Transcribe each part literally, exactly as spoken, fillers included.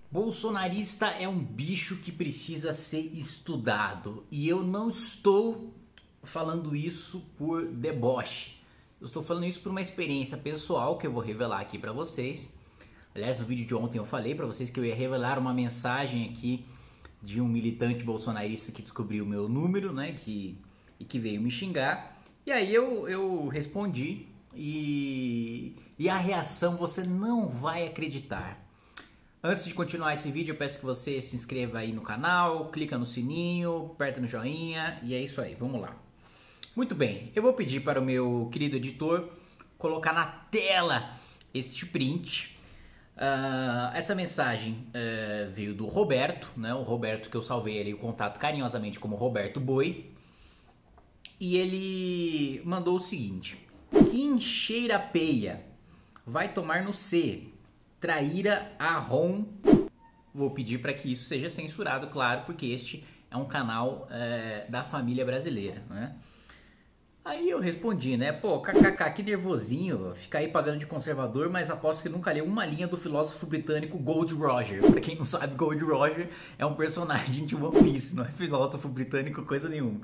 Bolsonarista é um bicho que precisa ser estudado e eu não estou falando isso por deboche. Eu estou falando isso por uma experiência pessoal que eu vou revelar aqui para vocês. Aliás, no vídeo de ontem eu falei para vocês que eu ia revelar uma mensagem aqui de um militante bolsonarista que descobriu o meu número, né, que, e que veio me xingar. E aí eu, eu respondi e, e a reação você não vai acreditar. Antes de continuar esse vídeo, eu peço que você se inscreva aí no canal, clica no sininho, aperta no joinha e é isso aí, vamos lá. Muito bem, eu vou pedir para o meu querido editor colocar na tela este print. Uh, essa mensagem uh, veio do Roberto, né? O Roberto que eu salvei ali o contato carinhosamente como Roberto Boi. E ele mandou o seguinte: quem cheira peia vai tomar no C. Traíra Arron. Vou pedir para que isso seja censurado, claro, porque este é um canal é, da família brasileira, né? Aí eu respondi, né? Pô, kkk, que nervosinho, ficar aí pagando de conservador, mas aposto que nunca leu uma linha do filósofo britânico Gold Roger. Pra quem não sabe, Gold Roger é um personagem de One Piece, não é filósofo britânico coisa nenhuma.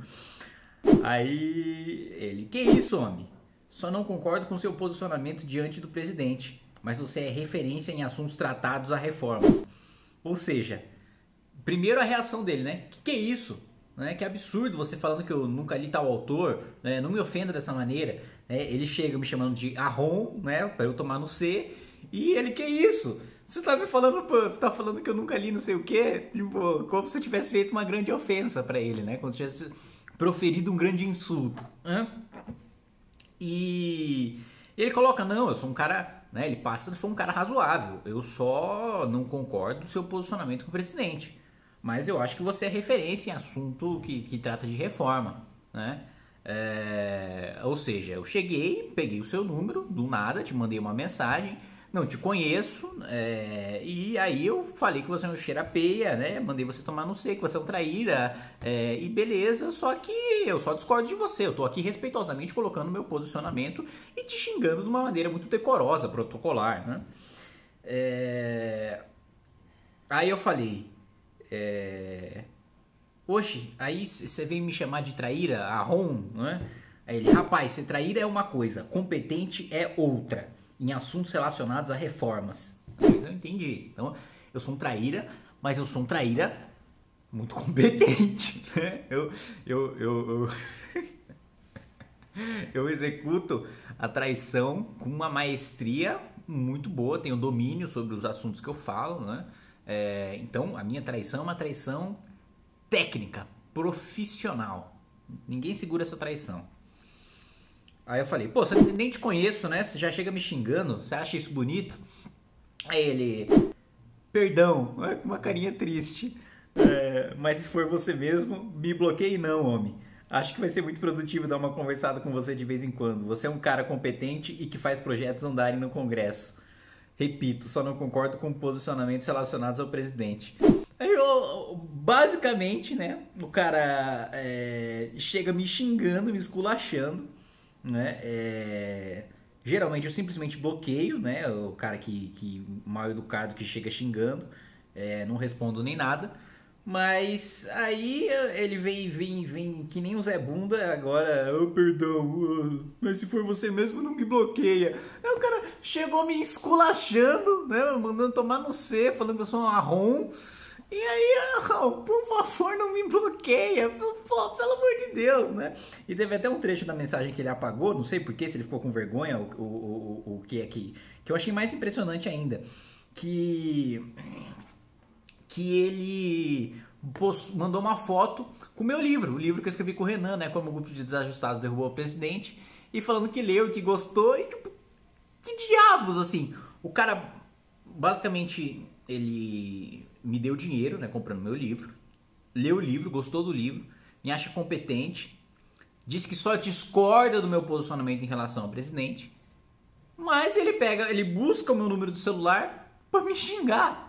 Aí ele, que isso, homem? Só não concordo com seu posicionamento diante do presidente, mas você é referência em assuntos tratados a reformas. Ou seja, primeiro a reação dele, né? Que que é isso? Né? Que absurdo você falando que eu nunca li tal autor, né? Não me ofenda dessa maneira. Né? Ele chega me chamando de Arron, né? Para eu tomar no C, e ele, que isso? Você tá me falando, pô, tá falando que eu nunca li não sei o quê? Tipo, como se eu tivesse feito uma grande ofensa para ele, né? Como se eu tivesse proferido um grande insulto. Né? E ele coloca, não, eu sou um cara... Né, ele passa, eu sou um cara razoável, eu só não concordo com o seu posicionamento com o presidente, mas eu acho que você é referência em assunto que, que trata de reforma, né? É, ou seja, eu cheguei, peguei o seu número, do nada, te mandei uma mensagem, não te conheço, é, e aí eu falei que você é um cheira-peia, né? Mandei você tomar no C, que você é um traíra, é, e beleza, só que eu só discordo de você, eu tô aqui respeitosamente colocando meu posicionamento e te xingando de uma maneira muito decorosa, protocolar, né? É, aí eu falei, é, oxe, aí você vem me chamar de traíra, Arron, né? Aí ele, rapaz, ser traíra é uma coisa, competente é outra. Em assuntos relacionados a reformas. Eu entendi. Então, eu sou um traíra, mas eu sou um traíra muito competente. Né? Eu, eu, eu, eu, eu executo a traição com uma maestria muito boa, tenho domínio sobre os assuntos que eu falo. Né? É, então, a minha traição é uma traição técnica, profissional. Ninguém segura essa traição. Aí eu falei, pô, você nem te conheço, né? Você já chega me xingando, você acha isso bonito? Aí ele, perdão, com uma carinha triste, é, mas se for você mesmo, me bloqueie não, homem. Acho que vai ser muito produtivo dar uma conversada com você de vez em quando. Você é um cara competente e que faz projetos andarem no Congresso. Repito, só não concordo com posicionamentos relacionados ao presidente. Aí eu, basicamente, né, o cara é, chega me xingando, me esculachando. Né? É... Geralmente eu simplesmente bloqueio, né? O cara que, que mal educado que chega xingando, é, não respondo nem nada. Mas aí ele vem, vem, vem que nem o Zé Bunda agora, oh, perdão, oh, mas se for você mesmo não me bloqueia. Aí o cara chegou me esculachando, né? Mandando tomar no C, falando que eu sou um Arron. E aí, oh, por favor, não me bloqueia, pô, pelo amor de Deus, né? E teve até um trecho da mensagem que ele apagou, não sei porquê, se ele ficou com vergonha, o, o, o, o que é que... Que eu achei mais impressionante ainda, que... Que ele post, mandou uma foto com o meu livro, o livro que eu escrevi com o Renan, né? Como o grupo de desajustados derrubou o presidente, e falando que leu e que gostou, e tipo, que diabos, assim? O cara, basicamente, ele... me deu dinheiro, né, comprando meu livro, leu o livro, gostou do livro, me acha competente, diz que só discorda do meu posicionamento em relação ao presidente, mas ele pega, ele busca o meu número do celular para me xingar.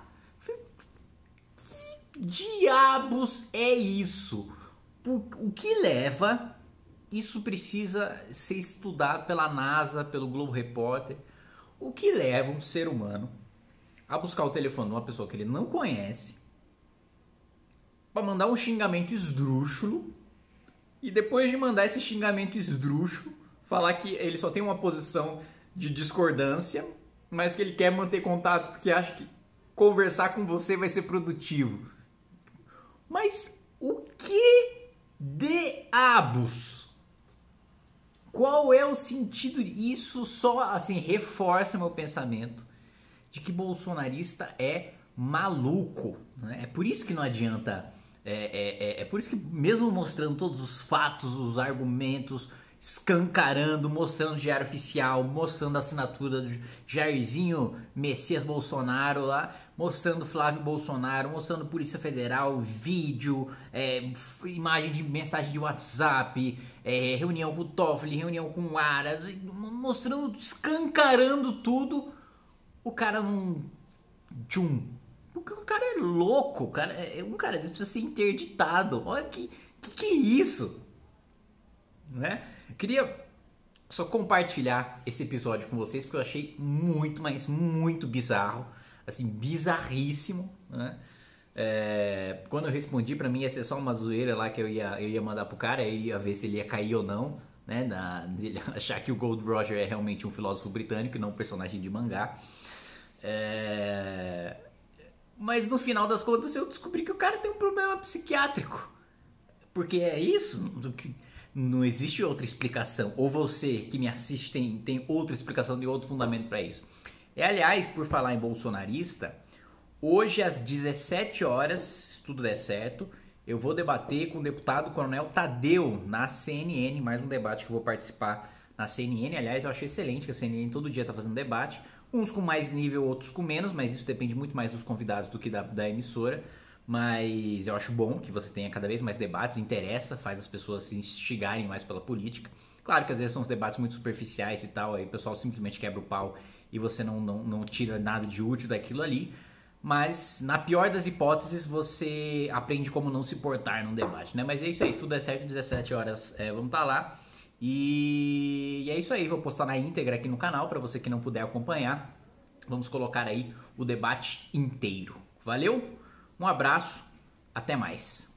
Que diabos é isso? O que leva? Isso precisa ser estudado pela NASA, pelo Globo Repórter. O que leva um ser humano a buscar o telefone de uma pessoa que ele não conhece, para mandar um xingamento esdrúxulo, e depois de mandar esse xingamento esdrúxulo, falar que ele só tem uma posição de discordância, mas que ele quer manter contato porque acha que conversar com você vai ser produtivo. Mas o que diabos? Qual é o sentido? Isso só assim reforça meu pensamento de que bolsonarista é maluco, né? É por isso que não adianta, é, é, é, é por isso que mesmo mostrando todos os fatos, os argumentos, escancarando, mostrando o diário oficial, mostrando a assinatura do Jairzinho Messias Bolsonaro lá, mostrando Flávio Bolsonaro, mostrando Polícia Federal, vídeo, é, imagem de mensagem de WhatsApp, é, reunião com o Toffoli, reunião com o Aras, mostrando, escancarando tudo, o cara não... Tchum. Porque o cara é louco, o cara é, um cara desse precisa ser interditado. Olha que que, que é isso, né? Eu queria só compartilhar esse episódio com vocês porque eu achei muito, mas muito bizarro, assim, bizarríssimo, né? É, quando eu respondi, pra mim ia ser só uma zoeira lá que eu ia, eu ia mandar pro cara, eu ia ver se ele ia cair ou não, né? Na, dele achar que o Gold Roger é realmente um filósofo britânico e não um personagem de mangá. É, mas no final das contas eu descobri que o cara tem um problema psiquiátrico. Porque é isso, não existe outra explicação. Ou você que me assiste tem, tem outra explicação, tem outro fundamento para isso. E aliás, por falar em bolsonarista, hoje às dezessete horas, se tudo der certo, eu vou debater com o deputado Coronel Tadeu na C N N, mais um debate que eu vou participar na C N N. Aliás, eu achei excelente que a C N N todo dia está fazendo debate, uns com mais nível, outros com menos, mas isso depende muito mais dos convidados do que da, da emissora. Mas eu acho bom que você tenha cada vez mais debates, interessa, faz as pessoas se instigarem mais pela política. Claro que às vezes são uns debates muito superficiais e tal, aí o pessoal simplesmente quebra o pau e você não, não, não tira nada de útil daquilo ali. Mas na pior das hipóteses você aprende como não se portar num debate, né? Mas é isso aí, se tudo é certo, dezessete horas é, vamos estar lá. E... e é isso aí, vou postar na íntegra aqui no canal para você que não puder acompanhar. Vamos colocar aí o debate inteiro. Valeu? Um abraço, até mais.